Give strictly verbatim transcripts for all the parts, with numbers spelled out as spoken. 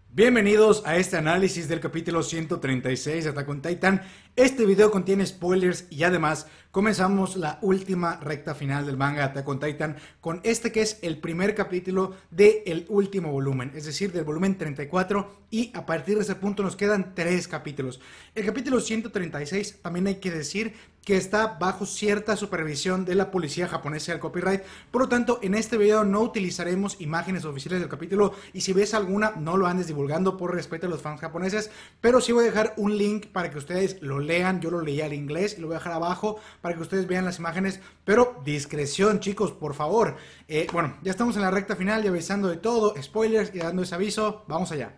Bienvenidos a este análisis del capítulo ciento treinta y seis de Attack on Titan. Este video contiene spoilers y además comenzamos la última recta final del manga de Attack on Titan con este que es el primer capítulo del último volumen, es decir, del volumen treinta y cuatro, y a partir de ese punto nos quedan tres capítulos. El capítulo ciento treinta y seis también hay que decir que está bajo cierta supervisión de la policía japonesa del copyright, por lo tanto en este video no utilizaremos imágenes oficiales del capítulo y si ves alguna no lo andes divulgando por respeto a los fans japoneses, pero sí voy a dejar un link para que ustedes lo lean. Yo lo leí al inglés y lo voy a dejar abajo para que ustedes vean las imágenes, pero discreción, chicos, por favor. Eh, bueno, ya estamos en la recta final y avisando de todo, spoilers y dando ese aviso. Vamos allá.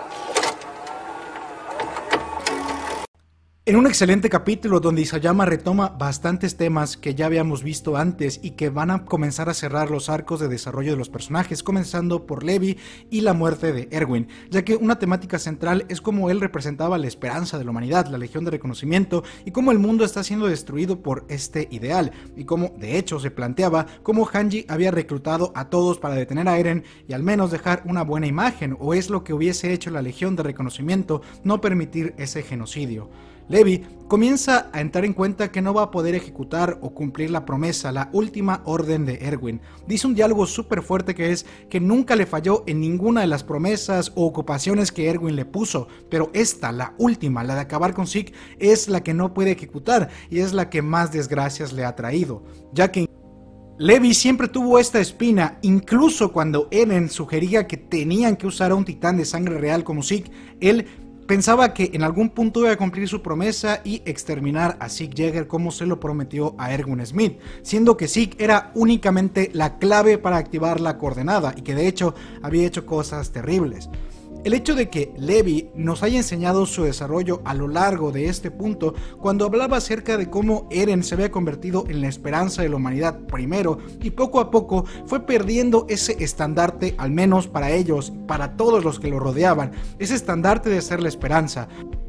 En un excelente capítulo donde Isayama retoma bastantes temas que ya habíamos visto antes y que van a comenzar a cerrar los arcos de desarrollo de los personajes, comenzando por Levi y la muerte de Erwin, ya que una temática central es cómo él representaba la esperanza de la humanidad, la Legión de Reconocimiento, y cómo el mundo está siendo destruido por este ideal, y cómo de hecho se planteaba cómo Hanji había reclutado a todos para detener a Eren y al menos dejar una buena imagen, o es lo que hubiese hecho la Legión de Reconocimiento, no permitir ese genocidio. Levi comienza a entrar en cuenta que no va a poder ejecutar o cumplir la promesa, la última orden de Erwin. Dice un diálogo súper fuerte que es que nunca le falló en ninguna de las promesas o ocupaciones que Erwin le puso, pero esta, la última, la de acabar con Zeke, es la que no puede ejecutar y es la que más desgracias le ha traído, ya que Levi siempre tuvo esta espina, incluso cuando Eren sugería que tenían que usar a un titán de sangre real como Zeke, él pensaba que en algún punto iba a cumplir su promesa y exterminar a Zeke Yeager como se lo prometió a Erwin Smith, siendo que Zeke era únicamente la clave para activar la coordenada y que de hecho había hecho cosas terribles. El hecho de que Levi nos haya enseñado su desarrollo a lo largo de este punto, cuando hablaba acerca de cómo Eren se había convertido en la esperanza de la humanidad primero y poco a poco fue perdiendo ese estandarte, al menos para ellos, para todos los que lo rodeaban, ese estandarte de ser la esperanza.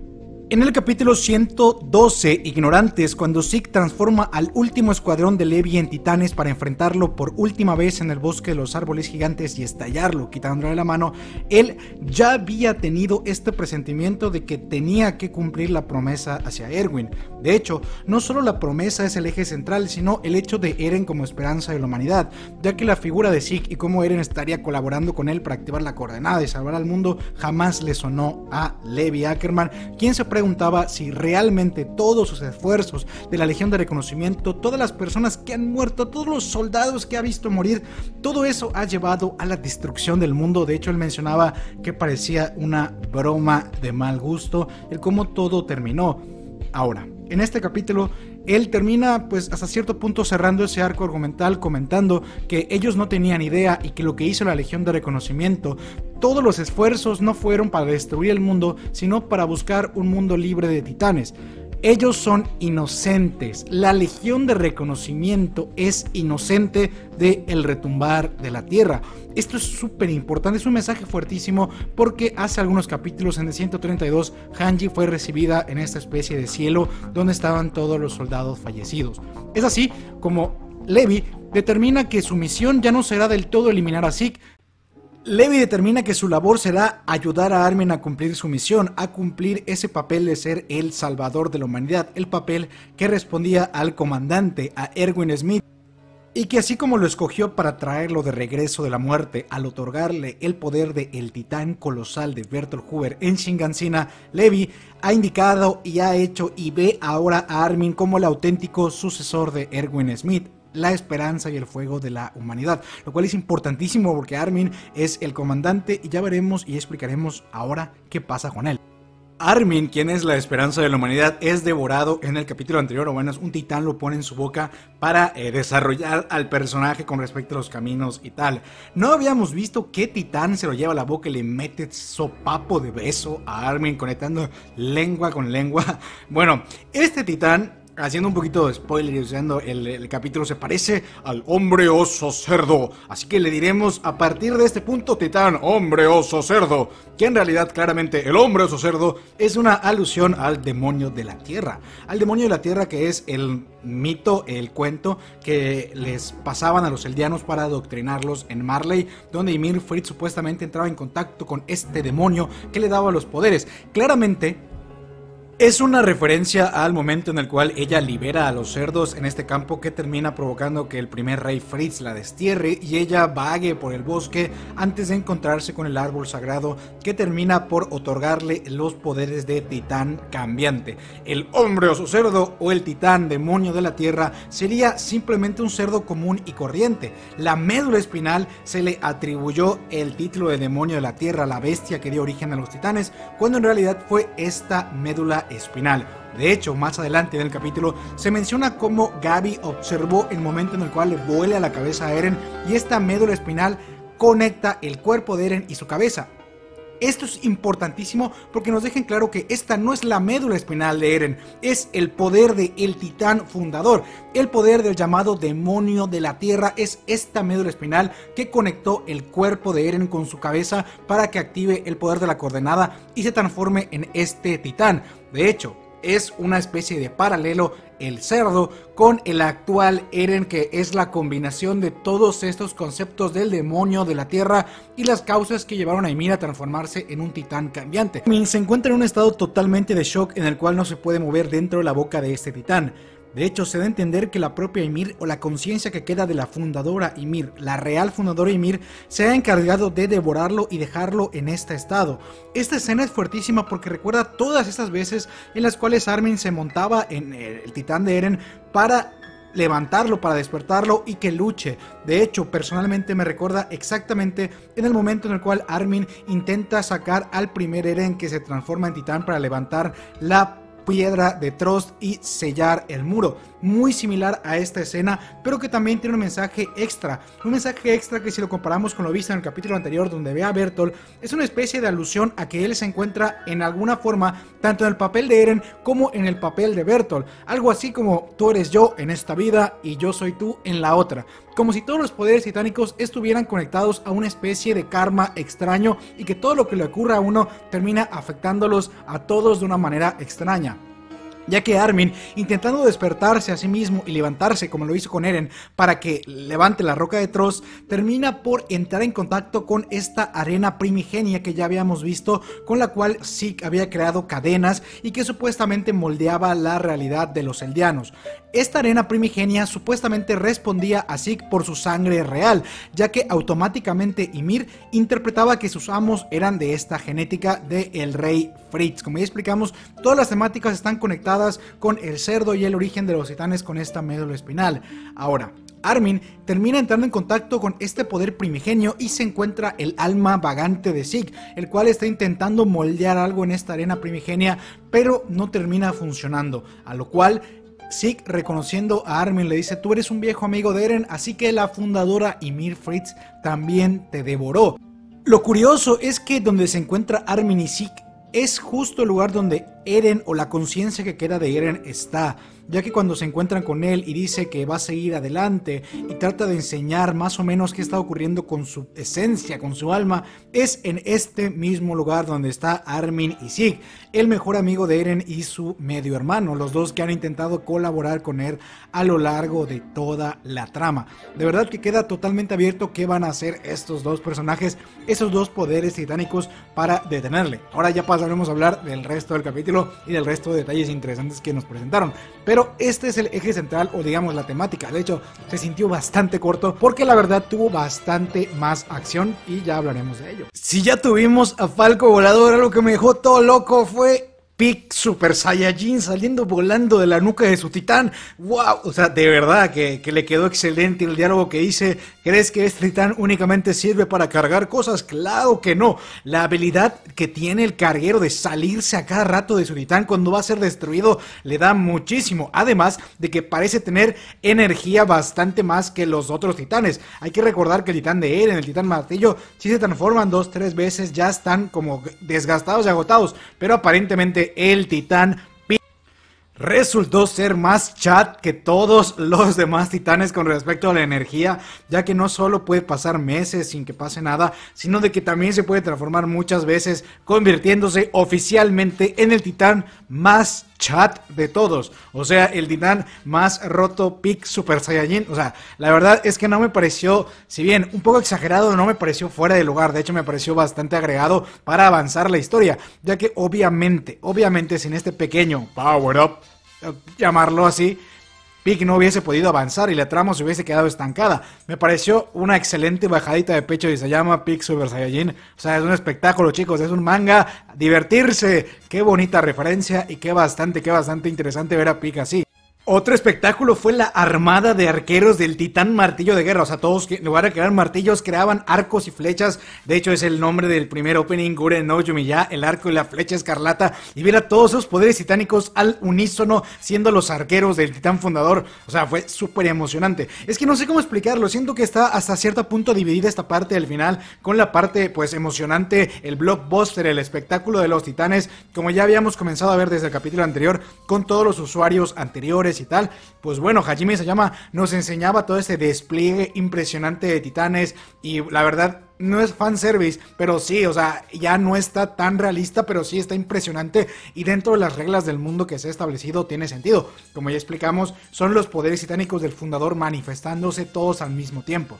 En el capítulo ciento doce, Ignorantes, cuando Zeke transforma al último escuadrón de Levi en titanes para enfrentarlo por última vez en el bosque de los árboles gigantes y estallarlo, quitándole la mano, él ya había tenido este presentimiento de que tenía que cumplir la promesa hacia Erwin. De hecho, no solo la promesa es el eje central, sino el hecho de Eren como esperanza de la humanidad, ya que la figura de Zeke y cómo Eren estaría colaborando con él para activar la coordenada y salvar al mundo jamás le sonó a Levi Ackerman, quien se preguntaba si realmente todos sus esfuerzos de la Legión de Reconocimiento, todas las personas que han muerto, todos los soldados que ha visto morir, todo eso ha llevado a la destrucción del mundo. De hecho, él mencionaba que parecía una broma de mal gusto el cómo todo terminó. Ahora, en este capítulo él termina pues hasta cierto punto cerrando ese arco argumental comentando que ellos no tenían idea y que lo que hizo la Legión de Reconocimiento, todos los esfuerzos no fueron para destruir el mundo, sino para buscar un mundo libre de titanes. Ellos son inocentes, la Legión de Reconocimiento es inocente del retumbar de la tierra. Esto es súper importante, es un mensaje fuertísimo porque hace algunos capítulos en el ciento treinta y dos Hanji fue recibida en esta especie de cielo donde estaban todos los soldados fallecidos. Es así como Levi determina que su misión ya no será del todo eliminar a Zeke. Levi determina que su labor será ayudar a Armin a cumplir su misión, a cumplir ese papel de ser el salvador de la humanidad, el papel que respondía al comandante, a Erwin Smith, y que así como lo escogió para traerlo de regreso de la muerte al otorgarle el poder de el titán colosal de Bertolt Hoover en Shingansina, Levi ha indicado y ha hecho y ve ahora a Armin como el auténtico sucesor de Erwin Smith, la esperanza y el fuego de la humanidad, lo cual es importantísimo porque Armin es el comandante y ya veremos y explicaremos ahora qué pasa con él. Armin, quien es la esperanza de la humanidad, es devorado en el capítulo anterior, o bueno, un titán lo pone en su boca para eh, desarrollar al personaje con respecto a los caminos y tal. No habíamos visto qué titán se lo lleva a la boca y le mete sopapo de beso a Armin conectando lengua con lengua. Bueno, este titán Haciendo un poquito de spoiler y usando el, el capítulo se parece al hombre oso cerdo, así que le diremos a partir de este punto Titán hombre oso cerdo, que en realidad claramente el hombre oso cerdo es una alusión al demonio de la tierra, al demonio de la tierra que es el mito, el cuento que les pasaban a los eldianos para adoctrinarlos en Marley, donde Ymir Fritz supuestamente entraba en contacto con este demonio que le daba los poderes. Claramente es una referencia al momento en el cual ella libera a los cerdos en este campo, que termina provocando que el primer rey Fritz la destierre y ella vague por el bosque antes de encontrarse con el árbol sagrado que termina por otorgarle los poderes de titán cambiante. El hombre oso cerdo o el titán demonio de la tierra sería simplemente un cerdo común y corriente. La médula espinal se le atribuyó el título de demonio de la tierra, la bestia que dio origen a los titanes, cuando en realidad fue esta médula espinal. De hecho, más adelante en el capítulo se menciona cómo Gaby observó el momento en el cual le vuela la cabeza a Eren y esta médula espinal conecta el cuerpo de Eren y su cabeza. Esto es importantísimo porque nos dejan claro que esta no es la médula espinal de Eren, es el poder del titán fundador, el poder del llamado demonio de la tierra. Es esta médula espinal que conectó el cuerpo de Eren con su cabeza para que active el poder de la coordenada y se transforme en este titán. De hecho, es una especie de paralelo el cerdo con el actual Eren, que es la combinación de todos estos conceptos del demonio de la tierra y las causas que llevaron a Ymir a transformarse en un titán cambiante. Ymir se encuentra en un estado totalmente de shock en el cual no se puede mover dentro de la boca de este titán. De hecho, se da a entender que la propia Ymir, o la conciencia que queda de la fundadora Ymir, la real fundadora Ymir, se ha encargado de devorarlo y dejarlo en este estado. Esta escena es fuertísima porque recuerda todas estas veces en las cuales Armin se montaba en el titán de Eren para levantarlo, para despertarlo y que luche. De hecho, personalmente me recuerda exactamente en el momento en el cual Armin intenta sacar al primer Eren que se transforma en titán para levantar la piedra de Trost y sellar el muro. Muy similar a esta escena, pero que también tiene un mensaje extra. Un mensaje extra que, si lo comparamos con lo visto en el capítulo anterior donde ve a Bertolt, es una especie de alusión a que él se encuentra en alguna forma tanto en el papel de Eren como en el papel de Bertolt. Algo así como: tú eres yo en esta vida y yo soy tú en la otra. Como si todos los poderes titánicos estuvieran conectados a una especie de karma extraño y que todo lo que le ocurra a uno termina afectándolos a todos de una manera extraña. Ya que Armin, intentando despertarse a sí mismo y levantarse como lo hizo con Eren para que levante la roca de Trost, termina por entrar en contacto con esta arena primigenia que ya habíamos visto, con la cual Zeke había creado cadenas y que supuestamente moldeaba la realidad de los eldianos. Esta arena primigenia supuestamente respondía a Zeke por su sangre real, ya que automáticamente Ymir interpretaba que sus amos eran de esta genética del rey Fritz. Como ya explicamos, todas las temáticas están conectadas con el cerdo y el origen de los titanes con esta médula espinal. Ahora, Armin termina entrando en contacto con este poder primigenio y se encuentra el alma vagante de Zeke, el cual está intentando moldear algo en esta arena primigenia, pero no termina funcionando, a lo cual Zeke, reconociendo a Armin, le dice: tú eres un viejo amigo de Eren, así que la fundadora Ymir Fritz también te devoró. Lo curioso es que donde se encuentra Armin y Zeke es justo el lugar donde Eren, o la conciencia que queda de Eren, está, ya que cuando se encuentran con él y dice que va a seguir adelante y trata de enseñar más o menos qué está ocurriendo con su esencia, con su alma, es en este mismo lugar donde está Armin y Zeke, el mejor amigo de Eren y su medio hermano, los dos que han intentado colaborar con él a lo largo de toda la trama. De verdad que queda totalmente abierto qué van a hacer estos dos personajes, esos dos poderes titánicos, para detenerle. Ahora ya pasaremos a hablar del resto del capítulo y del resto de detalles interesantes que nos presentaron, pero este es el eje central, o digamos la temática. De hecho, se sintió bastante corto porque la verdad tuvo bastante más acción y ya hablaremos de ello. Si ya tuvimos a Falco volador, algo que me dejó todo loco fue Peak Super Saiyajin saliendo volando de la nuca de su titán. ¡Wow! O sea, de verdad que, que le quedó excelente el diálogo que dice: ¿crees que este titán únicamente sirve para cargar cosas? ¡Claro que no! La habilidad que tiene el carguero de salirse a cada rato de su titán cuando va a ser destruido le da muchísimo. Además de que parece tener energía bastante más que los otros titanes. Hay que recordar que el titán de Eren, el titán martillo, si se transforman dos, tres veces ya están como desgastados y agotados. Pero aparentemente el titán resultó ser más chat que todos los demás titanes con respecto a la energía, ya que no solo puede pasar meses sin que pase nada, sino de que también se puede transformar muchas veces, convirtiéndose oficialmente en el titán más chat de todos, o sea, el titán más roto Peak Super Saiyajin. O sea, la verdad es que no me pareció, si bien un poco exagerado, no me pareció fuera de lugar, de hecho me pareció bastante agregado para avanzar la historia, ya que obviamente, obviamente sin este pequeño power up, llamarlo así, Peak no hubiese podido avanzar y la trama se hubiese quedado estancada. Me pareció una excelente bajadita de pecho y se llama Peak Super Saiyajin. O sea, es un espectáculo, chicos, es un manga, divertirse. Qué bonita referencia y qué bastante, qué bastante interesante ver a Peak así. Otro espectáculo fue la armada de arqueros del titán martillo de guerra. O sea, todos en lugar de crear martillos creaban arcos y flechas. De hecho es el nombre del primer opening, Guren no Yumiya, el arco y la flecha escarlata. Y ver a todos esos poderes titánicos al unísono siendo los arqueros del titán fundador. O sea, fue súper emocionante. Es que no sé cómo explicarlo, siento que está hasta cierto punto dividida esta parte del final con la parte pues emocionante, el blockbuster, el espectáculo de los titanes, como ya habíamos comenzado a ver desde el capítulo anterior con todos los usuarios anteriores y tal. Pues bueno, Hajime Isayama nos enseñaba todo ese despliegue impresionante de titanes y la verdad no es fanservice, pero sí, o sea, ya no está tan realista, pero sí está impresionante y dentro de las reglas del mundo que se ha establecido tiene sentido. Como ya explicamos, son los poderes titánicos del fundador manifestándose todos al mismo tiempo.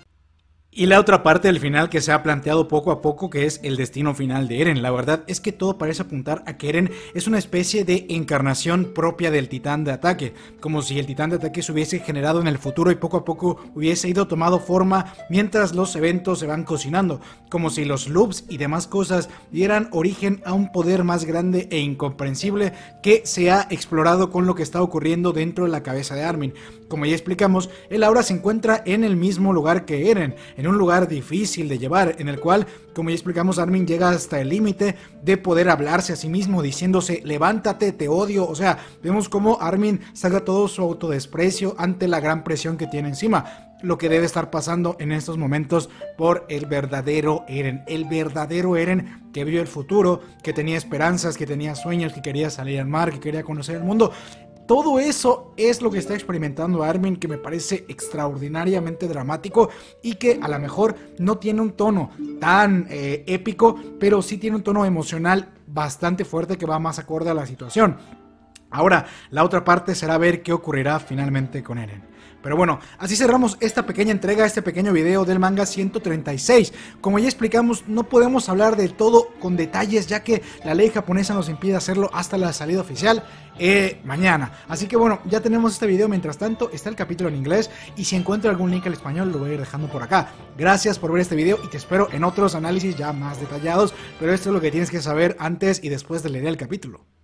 Y la otra parte del final que se ha planteado poco a poco, que es el destino final de Eren. La verdad es que todo parece apuntar a que Eren es una especie de encarnación propia del titán de ataque, como si el titán de ataque se hubiese generado en el futuro y poco a poco hubiese ido tomando forma mientras los eventos se van cocinando, como si los loops y demás cosas dieran origen a un poder más grande e incomprensible que se ha explorado con lo que está ocurriendo dentro de la cabeza de Armin. Como ya explicamos, él ahora se encuentra en el mismo lugar que Eren, en un lugar difícil de llevar, en el cual, como ya explicamos, Armin llega hasta el límite de poder hablarse a sí mismo diciéndose levántate, te odio. O sea, vemos cómo Armin saca todo su autodesprecio ante la gran presión que tiene encima, lo que debe estar pasando en estos momentos por el verdadero Eren, el verdadero Eren que vio el futuro, que tenía esperanzas, que tenía sueños, que quería salir al mar, que quería conocer el mundo. Todo eso es lo que está experimentando Armin, que me parece extraordinariamente dramático y que a lo mejor no tiene un tono tan eh, épico, pero sí tiene un tono emocional bastante fuerte que va más acorde a la situación. Ahora, la otra parte será ver qué ocurrirá finalmente con Eren. Pero bueno, así cerramos esta pequeña entrega, este pequeño video del manga ciento treinta y seis. Como ya explicamos, no podemos hablar de todo con detalles, ya que la ley japonesa nos impide hacerlo hasta la salida oficial eh, mañana. Así que bueno, ya tenemos este video. Mientras tanto, está el capítulo en inglés y si encuentro algún link al español lo voy a ir dejando por acá. Gracias por ver este video y te espero en otros análisis ya más detallados, pero esto es lo que tienes que saber antes y después de leer el capítulo.